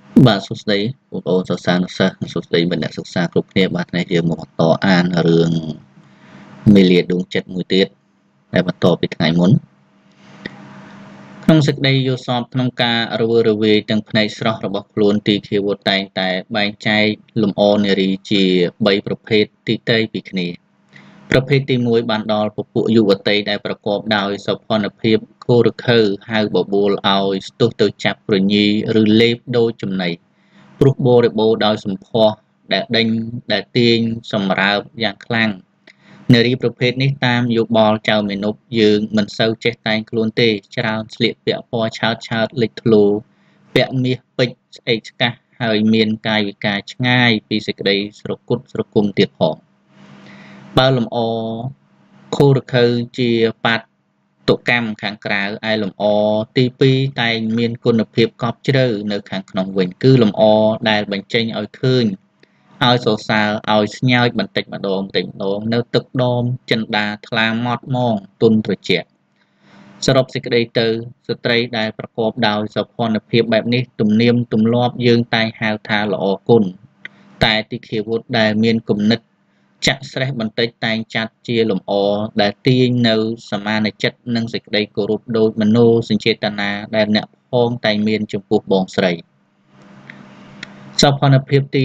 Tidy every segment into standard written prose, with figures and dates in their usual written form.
បាទសួស្តីបងប្អូនសិស្សានុសិស្សសួស្តីមិត្តអ្នកសិក្សាគ្រប់គ្នាបាទថ្ងៃយើងមកបន្តអានរឿងមេលាដួងចិត្តមួយទៀតដែលបន្តពីថ្ងៃមុនក្នុងសេចក្តីយល់សប្តិក្នុងការរវើរវាយទាំងផ្នែកស្រស់របស់ខ្លួនទីឃាវុធតែងតែបែងចែកលំអនារីជា3ប្រភេទទីតីពីគ្នាប្រភេទទី1បានដល់ពពួកយុវតីដែលប្រកបដោយសោភ័ណភាពខូរខើហៅបបួលឲ្យស្ទុះទៅចាប់ប្រញីឬលេបដូចចំណីព្រោះបរិបូរដោយសម្ផស្សដែលដេញដែលទាញសម្រើបយ៉ាងខ្លាំងនារីប្រភេទនេះតាមយោបល់ចៅមាណពយើងមិនសូវចេះតែងខ្លួនទេច្រើនស្លៀកពាក់ពណ៌ឆើតឆើតលេចធ្លោពាក់មាសពេជ្រស្អេកស្កះហើយមានកាយវិការឆ្ងាយពីសេចក្តីស្រគត់ស្រគំទៀតផងបើលំអខូរខើជាបាតុកម្មខាងក្រៅឯលំអទី2តែងមានគុណភាពកប់ជ្រៅនៅខាងក្នុងវិញគឺលំអដែលបញ្ចេញឲ្យឃើញឲ្យសរសើរឲ្យស្ញើចបន្តិចម្ដងនៅទឹកដមចិន្តាថ្លាម៉ត់ម៉ងទុនត្រជាក់សរុបសេចក្តីទៅស្ត្រីដែលប្រកបដោយសោភ័ណភាពបែបនេះទំនៀមទម្លាប់យើងតែងហៅថាល្អគុណតែទីឃាវុធដែលមានគំនិតចាក់ស្រេះបន្តិចតែងចាត់ជាលំអដែលទាញនៅសមានចិត្តនិងសេចក្តីគោរពដោយមโนសញ្ចេតនាដែលអ្នកផងតែងមានចំពោះបងស្រីសោភ័ណភាពទី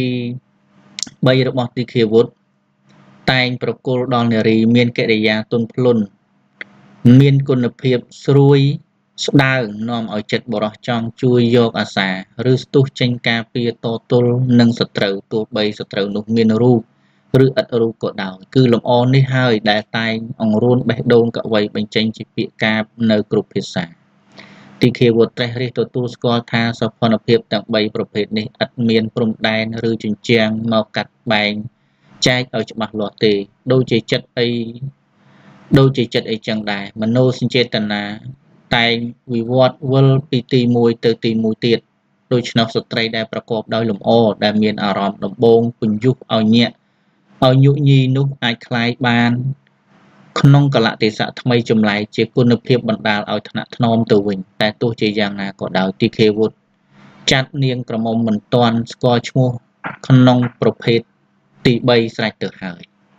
3របស់ទីឃាវុធតែងប្រគល់ដល់នារីមានកិរិយាទន់ភ្លន់មានគុណភាពស្រួយស្ដើងនាំឲ្យចិត្តបរោះចង់ជួយយកអាសាឬស្ទុះចេញការពារតទល់នឹងសត្រូវទោះបីសត្រូវនោះមានរូបឬឥតរូបក៏ដោយគឺលំអនេះហើយដែលតែងអង្រួនបេះដូងកវីបញ្ចេញជាពាក្យកាព្យនៅគ្រប់ភាសាទីឃាវុធត្រេះរិះទទួលស្គាល់ថាសោភ័ណភាពទាំង3ប្រភេទនេះឥតមានព្រំដែនឬជញ្ជាំងមកកាត់បែងចែកឲ្យច្បាស់លាស់ទេដូចជាចិត្តអីចឹងដែរមโนសញ្ចេតនាតែងវិវត្តវិលពីទី1ទៅទី1ទៀតដូច្នោះស្ត្រីដែលប្រកបដោយលំអដែលមានអារម្មណ៍ដំបូងពន្យុះឲ្យញាក់ឲ្យញុញីនោះអាចคล้ายបានក្នុងកលៈទេសៈថ្មីចម្លែកជាគុណភាពបណ្ដាលឲ្យថ្នាក់ថ្នមទៅវិញតែទោះជាយ៉ាងណាក៏ដោយទីឃាវុធចាត់នាងក្រមុំមិនទាន់ស្គាល់ឈ្មោះក្នុងប្រភេទទី3ស្រេចទៅហើយ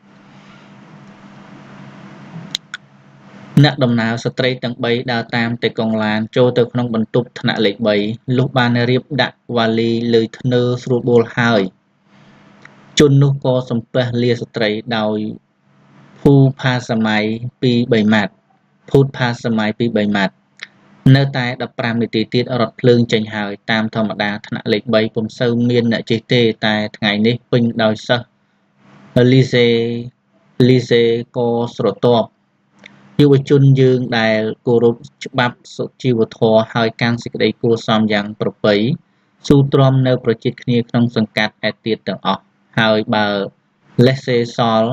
អ្នកដំណើរស្ត្រីទាំង3ដើរតាមតែកង់ឡានចូលទៅក្នុងបន្ទប់ថ្នាក់លេខ3លុះបានរៀបដាក់វ៉ាលីលើធ្នើស្រួលបួលហើយជននោះក៏សំពះលាស្ត្រីដោយភូផាសម័យ2-3ម៉ាត់នៅតែ15នាទីទៀតរថភ្លើងចេញហើយតាមធម្មតាថ្នាក់លេខ3ពុំសូវមានអ្នកជិះទេតែថ្ងៃនេះពេញដោយសិស្សលីសេក៏ស្រទាប់យុវជនយើងដែលគោរពច្បាប់សុជីវធម៌ហើយកាន់សេចក្តីគួរសមយ៉ាងប្រពៃស៊ូទ្រាំនៅប្រជិតគ្នាក្នុងសង្កាត់ឯទៀតទាំងអស់ហើយបើលេសសេសល់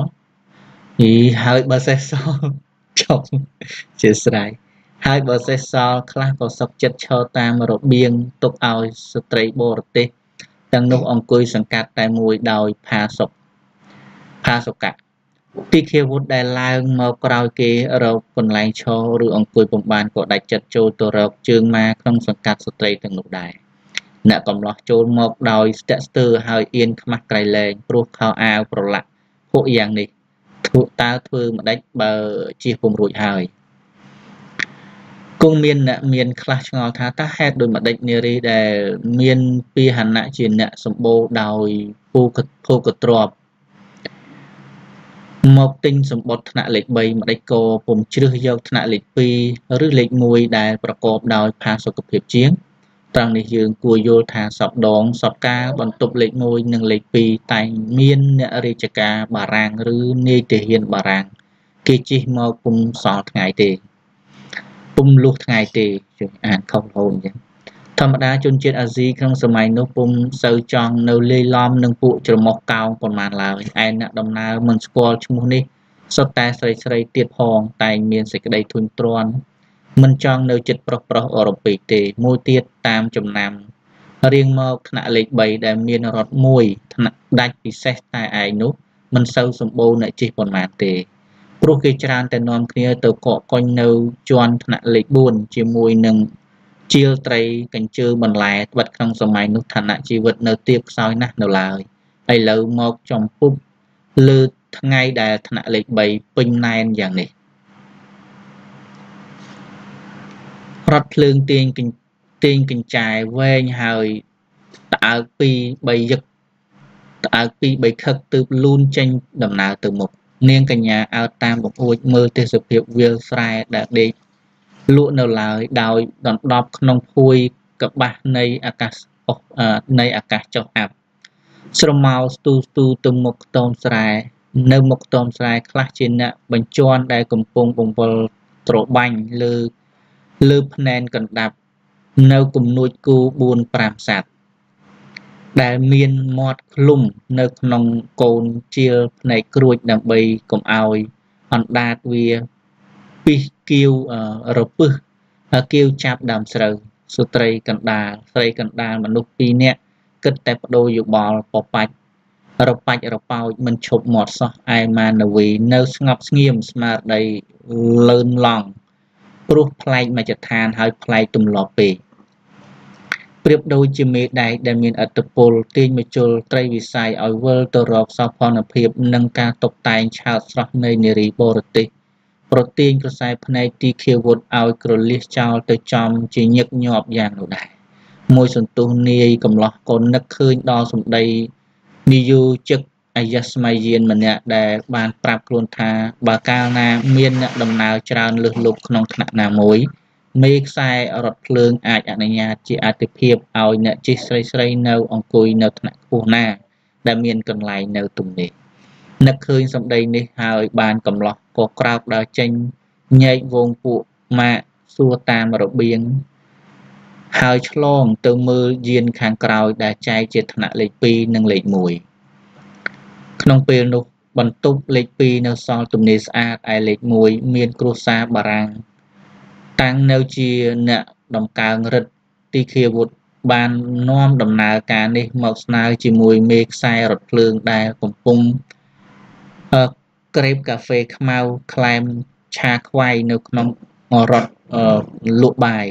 ចប់ជាស្រ័យហើយបើសេះសល់ខ្លះក៏សុខចិត្តឈរតាមរបៀងទុកឲ្យស្ត្រីបរទេសទាំងនោះអង្គុយសង្កាត់តែមួយដោយផាសុកៈទីឃាវុធដែលឡើងមកក្រោយគេរកកន្លែងឈរឬអង្គុយពំបានក៏ដាច់ចិត្តចូលទៅរកជើងម៉ាក្នុងសង្កាត់ស្ត្រីទាំងនោះដែរអ្នកកំឡោះចូលមកដោយស្ទាក់ស្ទើរហើយអៀនខ្មាស់ក្រៃលែងព្រោះខោអាវប្រឡាក់ពួកយ៉ាងនេះតើធ្វើម្ដេចបើជិះពុំរួចហើយគង់មានអ្នកមានខ្លះឆ្ងល់ថាតើហេតុដូចម្ដេចនារីដែលមានពាហនៈជាអ្នកសម្បូរដោយភូកទ្រព្យមកទិញសម្បត្តិថ្នាក់លេខ3ម្ដេចក៏ពុំជ្រើសយកថ្នាក់លេខ2ឬលេខ1ដែលប្រកបដោយផាសុកភាពជាងត្រង់នេះយើងគួរយល់ថាសពដងសពកាលបន្ទប់លេខ1និងលេខ2តែងមានអ្នករាជការបារាំងឬនាយទាហានបារាំងគេជិះមកពុំសល់ថ្ងៃទេពុំលុះថ្ងៃទេជួយអានខុសរហូតអញ្ចឹងធម្មតាជនជាតិអាស៊ីក្នុងសម័យនោះពុំសូវចង់នៅលាយឡំនឹងពួកច្រមុះកោងប៉ុន្មានឡើយឯអ្នកដំណើរមិនស្គាល់ឈ្មោះនេះសុទ្ធតែស្រីទៀតផងតែងមានសេចក្តីធុញទ្រាន់មិនចង់នៅចិត្តប្រុសអឺរ៉ុបពេកទេមួយទៀតតាមចំណាំរៀងមកថ្នាក់លេខ3ដែលមានរថមួយថ្នាក់ដាច់ពិសេសតែឯងនោះមិនសូវសម្បូរអ្នកជិះប៉ុន្មានទេព្រោះគេច្រើនតែនាំគ្នាទៅកកកុញនៅជាន់ថ្នាក់លេខ4ជាមួយនឹង chiêu tray cảnh chư mình lại vật trong sớm mai nước thành ạ chi vật nơi tiếp soi nát nở lại ai lâu một trong phút lư ngay đà thành ạ lịch bày pin nine dạng này rót lương tiên kinh trải về hơi tạo pi bày giật tạo pi bày khắc từ luôn tranh đầm nào từ một niên cả nhà ao tam một ôi mơ tiêu sự việc viên sai đã đi lụa nở lại đào đòn đọp nông phui cặp bạcในអាកាសនៃអាកាសចុះអាប់ស្រមោលស្ទូទៅមុខខ្ទមស្រែនៅមុខខ្ទមស្រែខ្លះជាអ្នកបញ្ជាន់ដែលកំពុងបង្វិលត្របាញ់លើភ្នែនកណ្ដាប់នៅគំនួចគូ4 5សัตว์ដែលមានមាត់ឃ្លុំនៅក្នុងកូនជាលផ្នែកក្រួចដើម្បីកុំឲ្យអណ្ដាតវាពីគៀវរពឹសគៀវចាប់ដើមស្រូវស្ត្រីកណ្ដាលមនុស្ស2នាក់គិតតែបដូរយោបល់បបាច់រប៉ាច់រប៉ោចមិនឈប់មាត់សោះឯម៉ានវីនៅស្ងប់ស្ងៀមស្មារតីលឿនឡង់ព្រោះប្លែកមជ្ឈដ្ឋានហើយប្លែកទម្លាប់ពេកប្រៀបដូចជាមេដែកដែលមានឥទ្ធិពលទាញមជុលត្រីវិស័យឲ្យវិលទៅរកសោភ័ណភាពនិងការតុបតែងឆើតស្រស់នៃនារីបរទេសប្រទាញក្រសែភ្នែកទីឃាវុធឲ្យក្រលៀសចោលទៅចំជាញឹកញាប់យ៉ាងនោះដែរមួយសន្ទុះនាយកំឡោះក៏នឹកឃើញដល់សម្ដីនិយោជិកអាយស្ម័យយានម្នាក់ដែលបានប្រាប់ខ្លួនថាបើកាលណាមានអ្នកដំណើរច្រើនលើសលប់ក្នុងថ្នាក់ណាមួយមេខ្សែរថភ្លើងអាចអនុញ្ញាតជាអាទិភាពឲ្យអ្នកជិះស្រីនៅអង្គុយនៅថ្នាក់ខ្ពស់ណាដែលមានកន្លែងនៅទំនេរនឹកឃើញសម្ដីនេះហើយបានកំឡោះក៏ក្រោកដើរចេញញែកវងពួកម៉ាកសួរតាមរបៀងហើយឆ្លងទៅមើលយានខាងក្រោយដែលចែកជាថ្នាក់លេខ2និងលេខ1ក្នុងពេលនោះបន្ទប់លេខ2នៅសល់ទំនេរស្អាតឯលេខ1មានគ្រួសារបារាំងតាំងនៅជាអ្នកដំកើងរិទ្ធទីឃាវុធបាននាំដំណើរការនេះមកស្នើជាមួយមេខ្សែរថភ្លើងដែលកំពុងក្រេបកាហ្វេខ្មៅក្លែមឆាខ្វៃនៅក្នុងរថលក់បាយ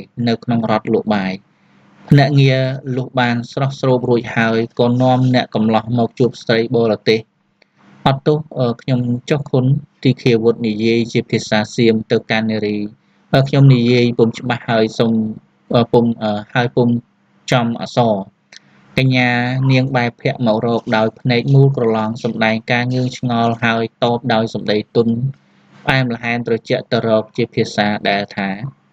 ភ្នាក់ងារលុះបានស្រស់ស្រូបរួចហើយក៏នាំអ្នកកំឡោះមកជួបស្ត្រីបរទេសអត់ទោសខ្ញុំចុះគុណទីឃាវុធនិយាយជាភាសាសៀមទៅកាន់នារីខ្ញុំនិយាយពុំច្បាស់ហើយសុំពុំចំអក្សរកញ្ញានាងបែរភ័ក្រមករកដោយភ្នែកមូលក្រឡងសម្ដែងការងឿងឆ្ងល់ហើយតបដោយសម្ដីទន់ផ្អែមល្ហែមត្រជាក់ទៅរកជាភាសាដែលថា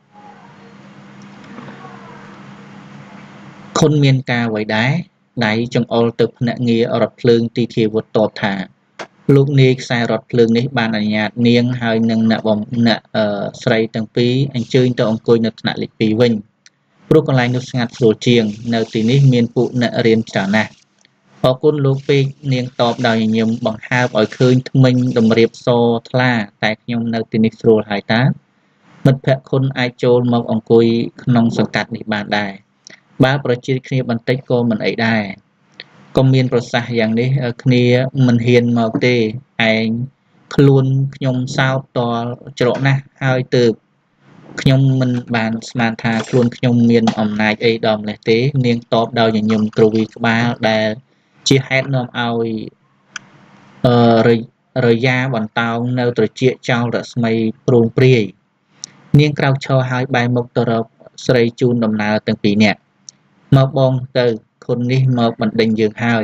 ខុនមានការអ្វីដែរដៃចង្អុលទៅភ្នាក់ងាររថភ្លើងទីឃាវុធតបថាលោកនាយខ្សែរថភ្លើងនេះបានអនុញ្ញាតនាងហើយនឹងអ្នកស្រីទាំងពីរអញ្ជើញទៅអង្គុយនៅថ្នាក់លេខ2វិញព្រោះកន្លែងនោះស្ងាត់ស្រួលជាងនៅទីនេះមានពួកអ្នករៀនច្រើនណាស់អរគុណលោកពេកនាងតបដោយញញឹមបង្ហើបឲ្យឃើញថ្មិញតម្រៀបសថ្លាតែខ្ញុំនៅទីនេះស្រួលហើយតាមិត្តភក្តិគុណអាចចូលមកអង្គុយក្នុងសង្កាត់នេះបានដែរបើប្រជាគ្នាបន្តិចក៏មិនអីដែរក៏មានប្រសាសន៍យ៉ាងនេះគ្នាមិនហ៊ានមកទេឯងខ្លួនខ្ញុំសោកតល់ច្រកណាស់ហើយទើបខ្ញុំមិនបានស្មានថាខ្លួនខ្ញុំមានអំណាចអីដល់ម្លេះទេនាងតបដោយញញឹមគ្រវីក្បាលដែលជាហេតុនាំឲ្យរយ៉ាបន្តោងនៅត្រចៀកចោលរស្មីព្រួងព្រាយនាងក្រោកឈរហើយបែរមុខទៅរកស្រីជូនដំណើរទាំងពីរនាក់មកបងទៅគុណនេះមកបណ្ដេញយើងហើយ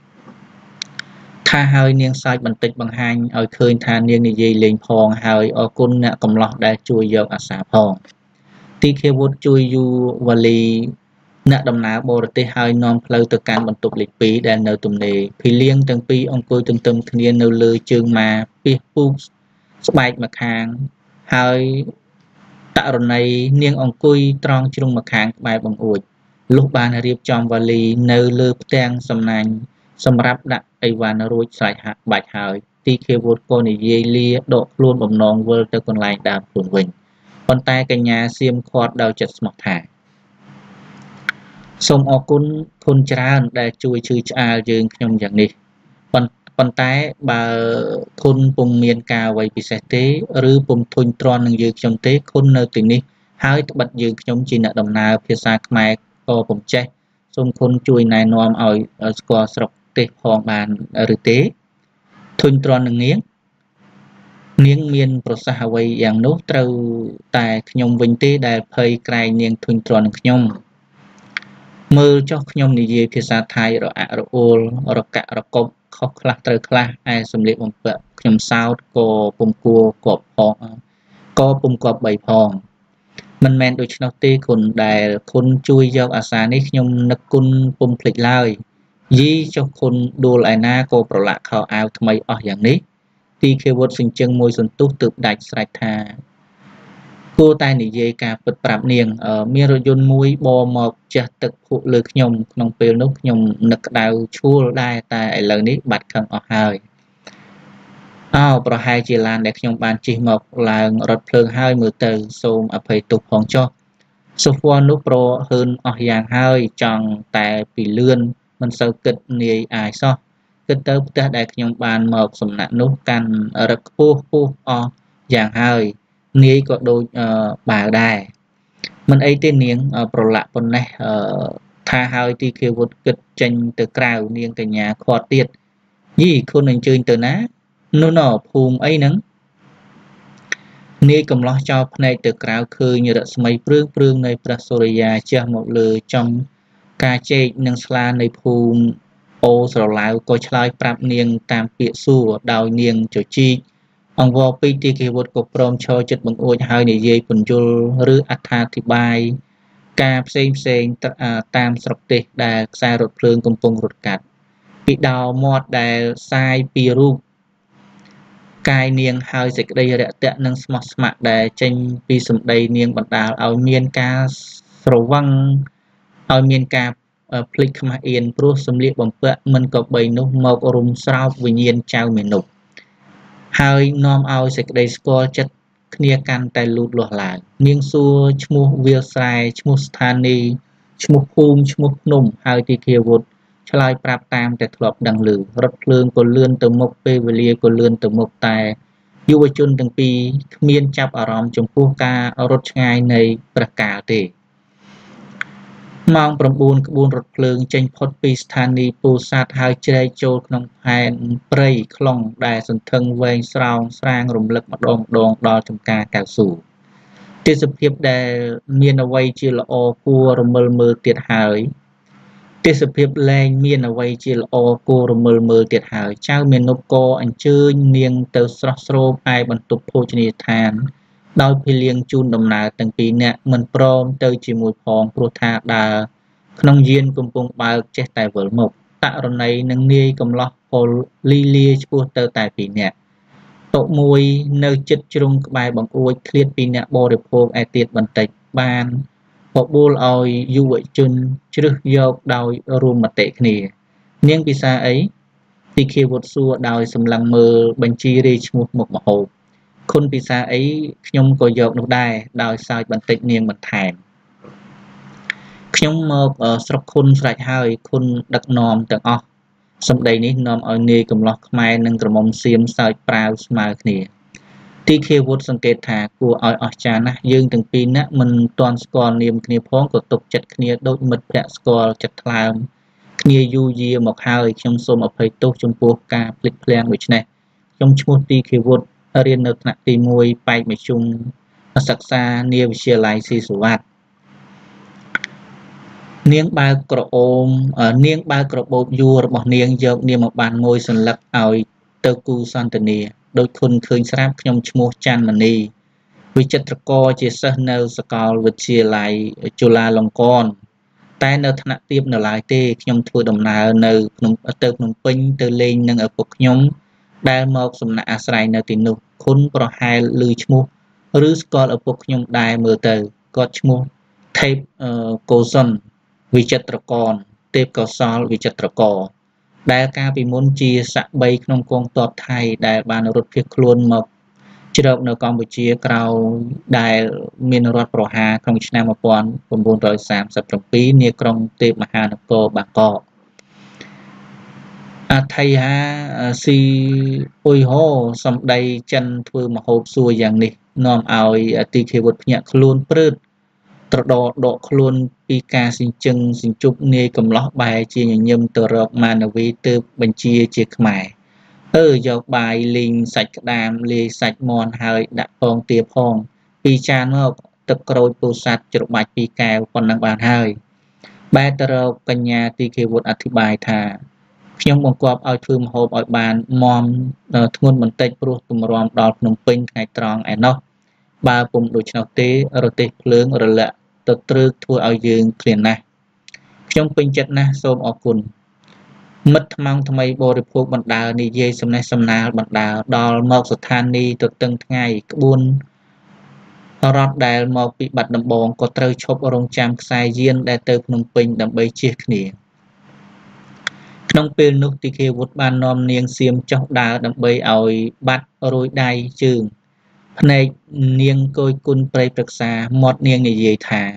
ថាហើយនាងសើចបន្តិចបង្ហាញឲ្យឃើញថានាងនិយាយលេងផងហើយអរគុណអ្នកកំឡោះដែលជួយយកអាសាផងទីឃាវុធជួយយូវ៉ាលីអ្នកដំណើរបរទេសហើយនាំផ្លូវទៅកាន់បន្ទប់លេខ2ដែលនៅទំនេរភីលៀងទាំងពីរអង្គុយទន្ទឹមគ្នានៅលើជើងម៉ាពីសពូកស្បែកម្ខាងហើយតរណីនាងអង្គុយត្រង់ជ្រុងម្ខាងក្បែរបង្អួចលុះបានរៀបចំវ៉ាលីនៅលើផ្ទាំងសំណាញ់សម្រាប់ដាក់អីវ៉ាន់រួចស្រេចបាច់ហើយទីឃាវុធក៏និយាយលាដកខ្លួនបំណងវិលទៅកន្លែងដើមខ្លួនវិញប៉ុន្តែកញ្ញាសៀមខាត់ដោយចិត្តស្មោះថាសូមអរគុណគុណច្រើនដែលជួយឈឺឆ្អាលយើងខ្ញុំយ៉ាងនេះប៉ុន្តែបើគុណពុំមានការអ្វីពិសេសទេឬពុំធុញទ្រាន់នឹងយើងខ្ញុំទេគុណនៅទីនេះហើយត្បិតយើងខ្ញុំជាអ្នកដំណើរភាសាខ្មែរក៏ពុំចេះសូមគុណជួយណែនាំឲ្យស្គាល់ស្រុកទេសផងបានឬទេធុញទ្រាន់នឹងនាងមានប្រសាសន៍អ្វីយ៉ាងនោះត្រូវតែខ្ញុំវិញទេដែលភ័យក្រែងនាងធុញទ្រាន់នឹងខ្ញុំមើលចុះខ្ញុំនិយាយភាសាថៃរអាក់រអួលរកាក់រកប់ខុសខ្លះត្រូវខ្លះឯសម្លៀកបំពាក់ខ្ញុំសោតក៏ពុំគួរគប់ផងក៏ពុំគប់បីផងមិនមែនដូច្នោះទេគុណដែលគុណជួយយកអាសានេះខ្ញុំនឹកគុណពុំភ្លេចឡើយយីចុះគុណដួលឯណាក៏ប្រឡាក់ខោអាវថ្មីអស់យ៉ាងនេះទីឃេវុតសញ្ជឹងមួយសន្ទុះទើបដាច់ស្រេចថាគួរតែនិយាយការពិតប្រាប់នាងមានរថយន្តមួយបរមកចេះទឹកភក់លើខ្ញុំក្នុងពេលនោះខ្ញុំនឹកក្តៅឈួលដែរតែឥឡូវនេះបាត់ខឹងអស់ហើយប្រហែលជាឡានដែលខ្ញុំបានជិះមកឡើងរថភ្លើងហើយមើលទៅសូមអភ័យទោសផងចុះសូហ្វ័រនោះប្រហើនអស់យ៉ាងហើយចង់តែពីលឿនមិនសូវគិតនាយអាយសោះគិតទៅផ្ទះដែលខ្ញុំបានមកសំណាក់នោះកាន់រឹកខ្ពស់អស់យ៉ាងហើយនាយក៏ដូចបាវដែរមិនអីទេនាងប្រឡាក់ប៉ុណ្ណេះថាហើយទីឃាវុធគិតចេញទៅក្រៅនាងកញ្ញាខាត់ទៀតយីគុណអញ្ជើញទៅណានោះណភូមិអីហ្នឹងនាយកំឡោះចោលភ្នែកទៅក្រៅឃើញរស្មីព្រឿងនៃព្រះសូរិយាជះមកលើចំការជែកនិងស្លានៃភូមិអូស្រឡៅក៏ឆ្លើយប្រាប់នាងតាមពាក្យសួរដោយនាងជជីកអង្វរពេកទីឃាវុធក៏ព្រមឈរចិត្តបង្អួចហើយនិយាយពន្យល់ឬអត្ថាធិប្បាយការផ្សេងតាមស្រុកទេសដែលខ្សែរថភ្លើងកំពុងរត់កាត់ពីដោមាត់ដែលសាយពីរូបកាយនាងហើយសេចក្តីរាក់ទាក់និងស្មោះស្ម័គ្រដែលចេញពីសម្ដីនាងបណ្ដាលឲ្យមានការស្រវឹងឲ្យមានការភ្លេចខ្មាស់អៀនព្រោះសម្លៀកបំពាក់មិនក៏បីនោះមករុំស្រោបវិញ្ញាណចៅមេនុបហើយនាំឲ្យសេចក្តីស្គាល់ចិត្តគ្នាកាន់តែលូតលាស់ឡើងនាងសួរឈ្មោះវាលស្រែឈ្មោះស្ថានីយ៍ឈ្មោះភូមិឈ្មោះភ្នំហើយទីឃាវុធឆ្លើយប្រាប់តាមតែធ្លាប់ដឹងឮរថភ្លើងក៏លឿនទៅមុខពេលវេលាក៏លឿនទៅមុខតែយុវជនទាំងពីរគ្មានចាប់អារម្មណ៍ចំពោះការរត់ឆ្ងាយនៃព្រះកាលទេម៉ោង 9 ក្បួនរថភ្លើងចេញផុតពីស្ថានីយ៍ពោធិ៍សាត់ហើយជ្រែកចូលក្នុងផែនព្រៃខ្លុងដែលសន្ធឹងវែងស្រោងស្រាងរំលឹកម្ដងដល់ចំការកៅស៊ូទេសភាពដែលមានអ្វីជាល្អគួររមិលមើលទៀតហើយទេសភាពលែងមានអ្វីជាល្អគួររមិលមើលទៀតហើយចៅមាណពក៏អញ្ជើញនាងទៅស្រស់ស្រូបឯបន្ទប់ភោជនីយដ្ឋានដោយភីលៀងជូនដំណើរទាំងពីរនាក់មិនព្រមទៅជាមួយផងព្រោះថាដើរក្នុងយានកំពុងបើកចេះតែវិលមុខតរណីនឹងនាយកំឡោះពលលីលាឆ្ពោះទៅតែពីរនាក់តុមួយនៅចិត្តជ្រុងក្បែរបង្អួចឃ្លាតពីអ្នកបរិភោគឯទៀតបន្តិចបានបបួលឲ្យយុវជនជ្រើសយកដោយរួមមតិគ្នានាងពិសាអីទីឃាវុធសួរដោយសម្លឹងមើលបញ្ជីរាយឈ្មោះមុខម្ហូបគុណពិសាអីខ្ញុំក៏យកនោះដែរដោយសើចបន្តិចនាងបន្ថែមខ្ញុំមកស្រុកគុណស្រេចហើយគុណដឹកនាំទាំងអស់សម្ដីនេះនាំឲ្យនាយកំឡោះខ្មែរនិងក្រមុំសៀមសើចប្រាវស្មើគ្នាទីឃាវុធសង្កេតថាគួរឲ្យអស្ចារ្យណាស់យើងទាំងពីរនាក់មិនទាន់ស្គាល់នាមគ្នាផងក៏ទុកចិត្តគ្នាដូចមិត្តភក្តិស្គាល់ចិត្តថ្លើមគ្នាយូរយារមកហើយខ្ញុំសូមអភ័យទោសចំពោះការភ្លេចភ្លាំងដូច្នេះខ្ញុំឈ្មោះទីឃាវុធរៀននៅថ្នាក់ទី1ប៉ែកមជ្ឈុំសិក្សានាវិទ្យាល័យស៊ីសុវត្ថិនាងបើកក្របូបយួររបស់នាងយកនាមមកបានមួយសន្លឹកឲ្យទៅគូសន្តានាដោយគុណឃើញស្រាប់ខ្ញុំឈ្មោះច័ន្ទមនីវិចិត្រករជាសិស្សនៅសាកលវិទ្យាល័យจุฬាលង្កនតែនៅថ្នាក់ទាបនៅឡើយទេខ្ញុំធ្វើដំណើរនៅភ្នំពេញទៅលេងនឹងឪពុកខ្ញុំដែលមកសំណាក់អាស្រ័យនៅទីនោះគុណប្រហែលឮឈ្មោះឬស្គាល់ឪពុកខ្ញុំដែរមើលទៅគាត់ឈ្មោះថេពកោសុនវិចិត្រករទេពកោសលវិចិត្រករដែលកាលពីមុនជាស័ក្តិ3ក្នុងកងទ័ពថៃដែលបានរត់ភៀសខ្លួនមកជ្រកនៅកម្ពុជាក្រោយដែលមានរដ្ឋប្រហារក្នុងឆ្នាំ1937នាក្រុងទេពមហានគរបាងកកអថៃហាស៊ីអ៊ុយហូសម្ដីចិនធ្វើមហូបសួរយ៉ាងនេះនាំឲ្យទីឃាវុធភ្ញាក់ខ្លួនព្រឺតត្រដដកខ្លួនពីការសិញ្ជឹងសិញ្ជប់នាយកំឡោះបែរជាញញឹមទៅរកមានវីទើបបញ្ជាជាខ្មែរយកបាយលីងសាច់ក្តាមលាយសាច់មាន់ហើយដាក់ពងទាផងពីចានមកទឹកក្រូចពោធិ៍សាត់ច្របាច់ពីកែវប៉ុណ្ណឹងបានហើយបែរទៅរកកញ្ញាទីឃេវុឌ្ឍអធិប្បាយថាខ្ញុំបង្គាប់ឲ្យធ្វើម្ហូបឲ្យបានមាំធ្ងន់បន្តិចព្រោះទម្រាំដល់ភ្នំពេញថ្ងៃត្រង់ឯណោះបើពុំដូច្នោះទេរទេសភ្លើងរលាក់ទៅត្រឹកធ្វើឲ្យយើងឃ្លានណាស់ខ្ញុំពេញចិត្តណាស់សូមអរគុណមិត្តថ្មងថ្មីបរិភោគបណ្ដើរនិយាយសំណេះសំណាលបណ្ដើរដល់មកស្ថានីយ៍ទៅតឹងថ្ងៃក្បួនរថដែលមកពីបាត់ដំបងក៏ត្រូវឈប់រងចាំខ្សែយានដែលទៅភ្នំពេញដើម្បីជៀសគ្នាក្នុងពេលនោះទីឃេវុឌ្ឍបាននាំនាងសៀមចុះដើរដើម្បីឲ្យបាត់រួយដៃជើងភ្នែកនាងគយគុណព្រៃប្រឹក្សាមាត់នាងនិយាយថា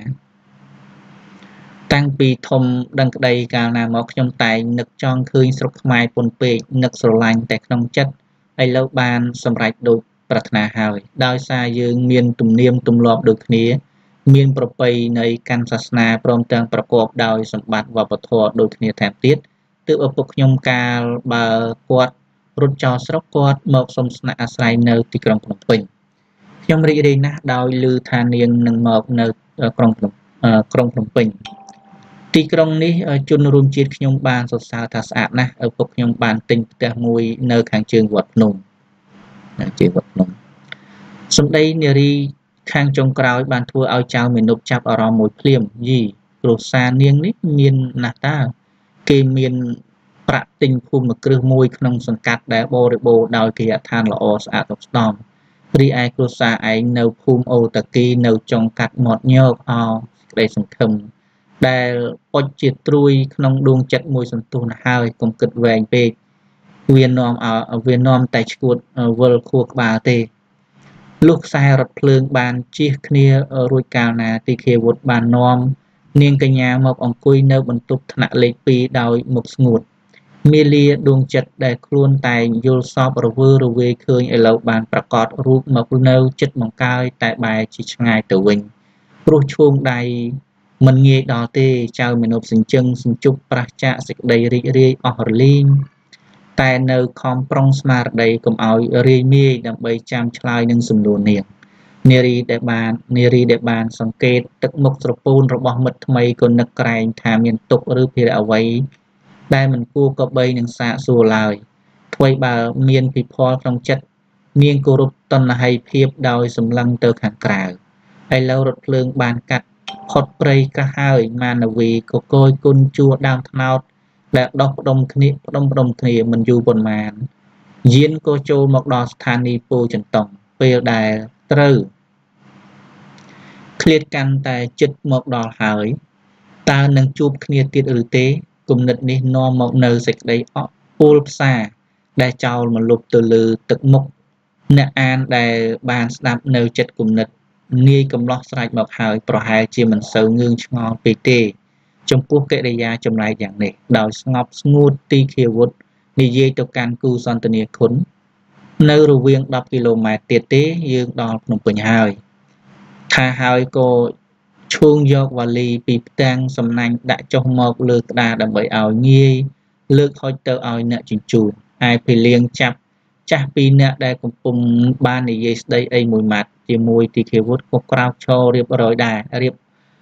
តាំងពីធំដឹងក្តីកាលណាមកខ្ញុំតែងនឹកចង់ឃើញស្រុកខ្មែរពន់ពេកនឹកស្រឡាញ់តែក្នុងចិត្តឥឡូវបានសម្រេចដូចប្រាថ្នាហើយដោយសារយើងមានទំនៀមទម្លាប់ដូចគ្នាមានប្រពៃណីកាន់សាសនាព្រមទាំងប្រកបដោយសម្បត្តិវប្បធម៌ដូចគ្នាថែមទៀតទើបឪពុកខ្ញុំកាលបើគាត់រត់ចោលស្រុកគាត់មកសុំស្នាក់អាស្រ័យនៅទីក្រុងភ្នំពេញខ្ញុំរីករាយណាស់ដោយឮថានាងនឹងមកនៅក្រុងភ្នំពេញទីក្រុងនេះជនរួមជាតិខ្ញុំបានសរសើរថាស្អាតណាស់ឪពុកខ្ញុំបានទិញផ្ទះមួយនៅខាងជើងវត្តភ្នំសម្ដីនារីខាងចុងក្រោយបានធ្វើឲ្យចៅមេនុបចាប់អារម្មណ៍មួយភ្លាមយីគ្រួសារនាងនេះមានណាស់តើគេមានប្រាក់ទិញភូមិគ្រឹះមួយក្នុងសង្កាត់ដែលបរិបូរដោយគេហដ្ឋានល្អស្អាតស្ដំរីឯគ្រួសារឯងនៅភូមិអូតាគីនៅចុងកាត់មាត់ញោកក្តីសង្ឃឹមដែលពុចជាត្រួយក្នុងដួងចិត្តមួយសន្ទុះណាស់ហើយកុំគិតវែងពេកវានាំតែឈួតវិលខួរក្បាលទេលុះខ្សែរថភ្លើងបានជិះគ្នារួចកាលណាទីឃេវុឌ្ឍបាននាំនាងកញ្ញាមកអង្គុយនៅបន្ទប់ថ្នាក់លេខ2ដោយមុខស្ងួតមាលាដួងចិត្តដែលខ្លួនតែងយល់សពរវើរវាយឃើញឥឡូវបានប្រកាសរូបមកនៅចិត្តបង្កើយតែបែរជាឆ្ងាយទៅវិញព្រោះឈួងដៃមិនងាយដល់ទេចៅមេនុបសញ្ជឹងសញ្ជប់ប្រះចាកសេចក្តីរីករាយអស់រលីងតែនៅខំប្រុងស្មារតីកុំឲ្យរាយមាយដើម្បីចាំឆ្លើយនឹងសំណួរនារីដែលបានសង្កេតទឹកមុខស្រពោនរបស់មិត្តថ្មីក៏នឹកក្រែងថាមានទុកឬភារៈអ្វីដែលមិនគួរក៏បីនឹងសាកសួរឡើយអ្វីបើមានពិភពក្នុងចិត្តនាងគោរពតណ្ហ័យភាពដោយសម្លឹងទៅខាងក្រៅឥឡូវរថភ្លើងបានកាត់ផុតព្រៃកាសហើយមានវីក៏គយគុណជួរដើមថ្នោតដែលដោះផ្ដុំគ្នាមិនយូរប៉ុន្មានយានក៏ចូលមកដល់ស្ថានីយ៍ពោធិ៍ចិនតុងពេលដែលត្រូវឃ្លាតកាន់តែជិតមកដល់ហើយតើនឹងជួបគ្នាទៀតឬទេគំនិតនេះនាំមកនៅសេចក្តីអកពួលផ្សាដែលចោលមកលុបទៅលើទឹកមុខអ្នកអានដែលបានស្ដាប់នៅចិត្តគំនិតងាយកំឡោះស្រេចមកហើយប្រហែលជាមិនសូវងឿងឆ្ងល់ពេកទេចំពោះកិរិយាចម្លែកយ៉ាងនេះដោយស្ងប់ស្ងួតទីឃេវុឌ្ឍនិយាយទៅកាន់គូសន្ទនាគុណនៅរវាង10គីឡូម៉ែត្រទៀតទេយើងដល់ភ្នំពេញហើយថាហើយក៏ឈួងយកវ៉ាលីពីផ្ទាំងសំណាញ់ដាក់ចុះមកលើក្តារដើម្បីឲ្យងាយលើកហុចទៅឲ្យអ្នកជញ្ជូនឯភីលៀងចាប់ចាស់ពីរនាក់ដែលកំពុងបាននិយាយស្ដីអីមួយម៉ាត់ជាមួយទីឃេវុឌ្ឍក៏ក្រោកឈររៀបរយដែររៀប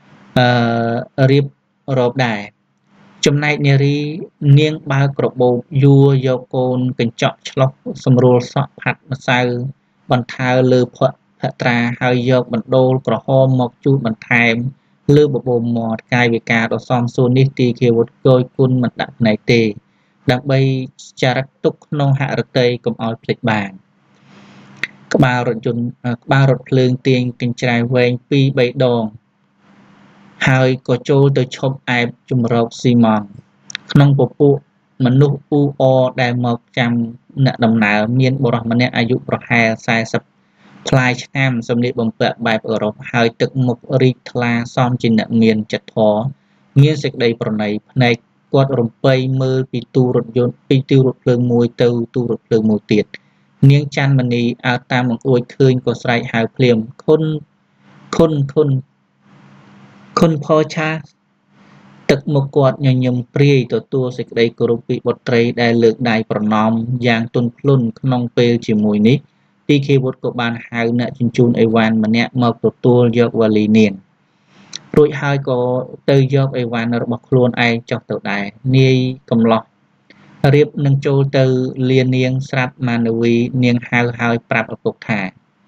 របដែរចំណែកនាងបើកក្របោបយួរយកកូនកញ្ចក់ឆ្លុះសម្រួលសក់ផាត់ម្សៅបន្ថើលើភត្រាហើយយកបណ្ដូលក្រហមមកជូតបន្ថែមលើបបោមមាត់កាយវិការដ៏សមសួននេះទីឃេវុឌ្ឍគយគុណមិនដាក់ភ្នែកទេដើម្បីចារឹកទុកក្នុងហឫទ័យកុំឲ្យភ្លេចបានក្បាលរថភ្លើងទាញកញ្ច្រែងវែង2-3 ដងហើយក៏ចូលទៅឈប់អែបជំរកស៊ីម៉ង់ក្នុងពពួកមនុស្សអ៊ូអដែលមកចាំអ្នកដំណើរមានបុរសម្នាក់អាយុប្រហែល40ផ្លាយឆ្នាំសម្លៀកបំពាក់បែបអឺរ៉ុបហើយទឹកមុខរីកថ្លាសមជាអ្នកមានចិត្តធម៌មានសេចក្តីប្រណីភ្នែកគាត់រំពៃមើលពីទូរថភ្លើងមួយទៅទូរថភ្លើងមួយទៀតនាងច័ន្ទមនីអើតាមបង្អួចឃើញក៏ស្រែកហៅភ្លាមខុនคนพอชาตึกមកគាត់ញញឹមព្រាយទទួលសេចក្តីគោរពពីបុត្រីដែលលើកដៃប្រណម្យយ៉ាងទន់ភ្លន់ក្នុងពេលជាមួយនេះទីឃេវុឌ្ឍក៏បានហៅអ្នកជញ្ជូនអីវ៉ាន់ម្នាក់មកទទួលយកវ៉ាលីនាងរួចហើយក៏ទៅយកអីវ៉ាន់របស់ខ្លួនឯងចុះទៅដែរនាយកំឡោះរៀបនឹងចូលទៅលានាងស្រាប់មានវីនាងហៅហើយប្រាប់ឪពុកថា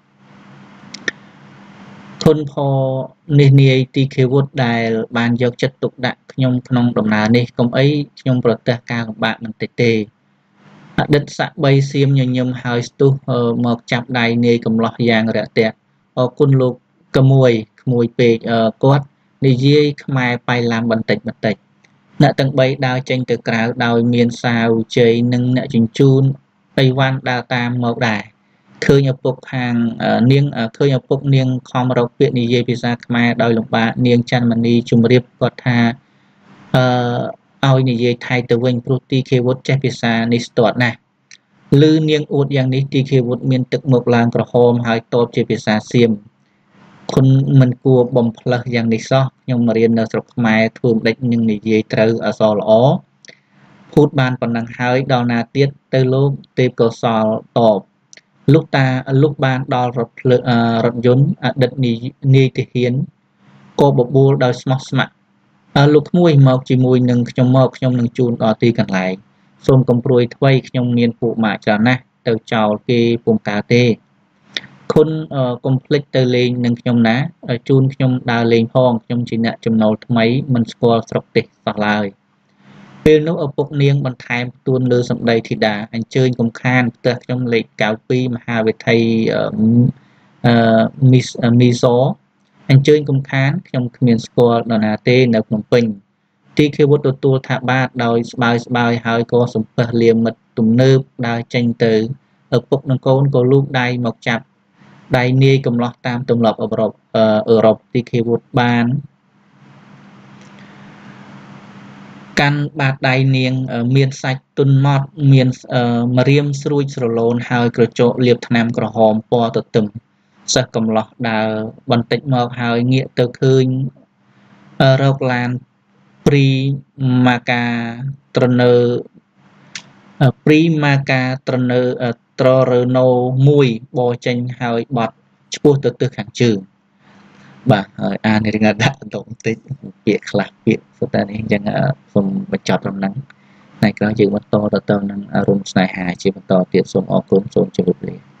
ធនផនេះនាយទីឃេវុឌ្ឍដែលបានយកចិត្តទុកដាក់ខ្ញុំក្នុងដំណើរនេះកុំអីខ្ញុំប្រទះការលំបាកបន្តិចទេអតីតស័ក្តិសៀមញញឹមហើយស្ទុះមកចាប់ដៃនាយកំឡោះយ៉ាងរាក់ទាក់អរគុណលោកក្មួយពេកគាត់និយាយខ្មែរប៉ៃឡាំបន្តិចអ្នកទាំង3ដើរចេញទៅក្រៅដោយមានសាវជ័យនិងអ្នកជញ្ជូនអីវ៉ាន់ដើរតាមមកដែរឃើញឪពុកខាងនាងឃើញឪពុកនាងខំរកពាក្យនិយាយភាសាខ្មែរដោយលំបាកនាងច័ន្ទមនីជំរាបគាត់ថាឲ្យនិយាយថៃទៅវិញព្រោះទីឃេវុឌ្ឍចេះភាសានេះស្ទាត់ណាស់ឮនាងអួតយ៉ាងនេះទីឃេវុឌ្ឍមានទឹកមុខឡើងក្រហមហើយតបជាភាសាសៀមគុណមិនគួរបំផ្លើសយ៉ាងនេះសោះខ្ញុំរៀននៅស្រុកខ្មែរធ្វើម្ដេចនឹងនិយាយត្រូវអក្សរល្អភូតបានប៉ុណ្ណឹងហើយដល់ណាទៀតទៅលោកទេពកោសលតបលោកបានដល់រថយន្តអតីតនាយទាហានក៏បបួលដោយស្មោះស្ម័គ្រលោកក្មួយមកជាមួយនឹងខ្ញុំនឹងជូនដល់ទីកន្លែងសូមកំព្រួយថ្មីខ្ញុំមានពួកម៉ាក់ច្រើនណាស់ទៅចោលគេពុំកើតទេគុណកុំភ្លេចទៅលេងនឹងខ្ញុំណាជូនខ្ញុំដើរលេងផងខ្ញុំជាអ្នកចំណូលថ្មីមិនស្គាល់ស្រុកទេសសោះឡើយពេលនោះឪពុកនាងបន្ថែមទួនលើសម្ដីធីតាអញ្ជើញកំខានផ្ទះខ្ញុំលេខ92មហាវិថីមីសអញ្ជើញកំខានខ្ញុំគ្មានស្គាល់នរណាទេនៅភ្នំពេញទីឃេវុឌ្ឍទទួលថាបាទដោយស្បើយហើយក៏សំពះលាមិត្តទំនើបដើរចេញទៅឪពុកនិងកូនក៏លូកដៃមកចាប់ដៃនាយកំឡោះតាមទម្លាប់អឺរ៉ុបទីឃេវុឌ្ឍបានកាន់បាតដៃនាងមានសាច់ទន់ម៉ត់មានម្រាមស្រួចស្រឡូនហើយក្រចកលាបថ្នាំក្រហមពណ៌ទទឹមសិស្សកំឡោះដើរបន្តិចមកហើយងាកទៅឃើញរកឡានព្រីម៉ាកាត្រណឺត្ររណូមួយបរចេញហើយបត់ឆ្ពោះទៅទិសខាងជើងបាទហើយអានរឿងដាក់បន្តបន្តិចពាក្យខ្លះពាក្យសុទ្ធតែនេះអញ្ចឹងសូមបញ្ចប់ដំណឹងថ្ងៃក្រោយយើងបន្តទៅនឹងអារម្មណ៍ស្នេហាជាបន្តទៀតសូមអរគុណសូមជម្រាបលា